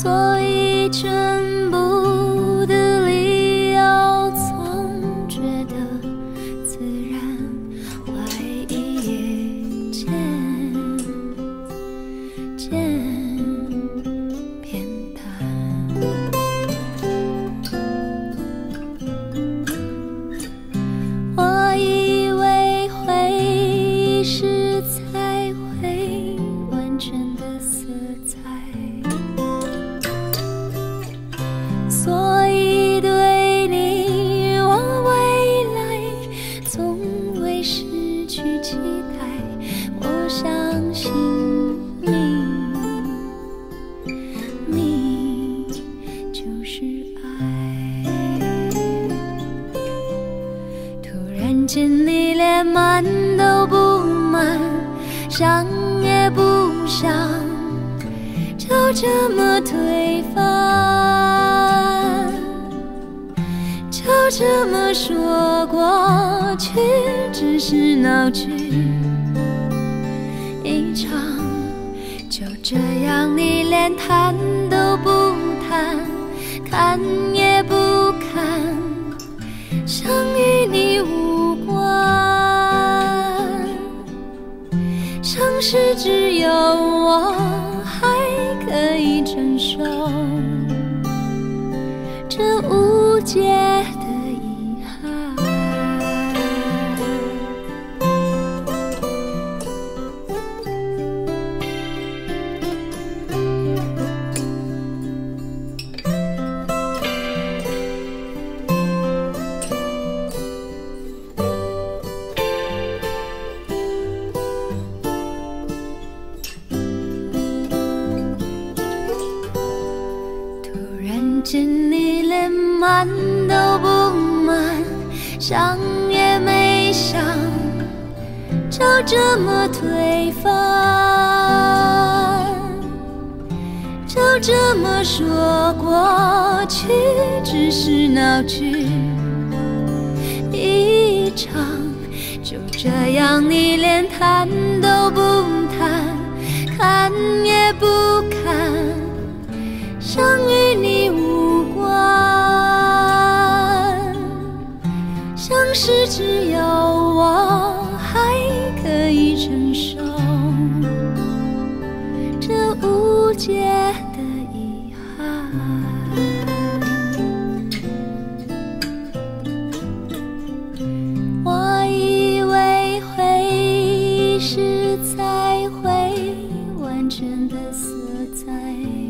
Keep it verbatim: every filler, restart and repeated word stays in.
所以全部的理由总觉得自然，怀疑也渐渐变淡。我以为回忆是才会完全的色彩，所以对你我未来从未失去期待。我相信你，你就是爱。突然间你连满都不满，想也不想，就这么推翻，就这么说过去只是闹剧一场，就这样你连谈都不谈，看也不看，像与你无关，像是只有我还可以承受这无解的遗憾。你连满都不满，想也没想，就这么推翻，就这么说过去只是闹剧一场，就这样你连谈都不谈，看也不看，像与你无关，像是只有我还可以承受这无解的遗憾。我以为回忆是才会完全的色彩，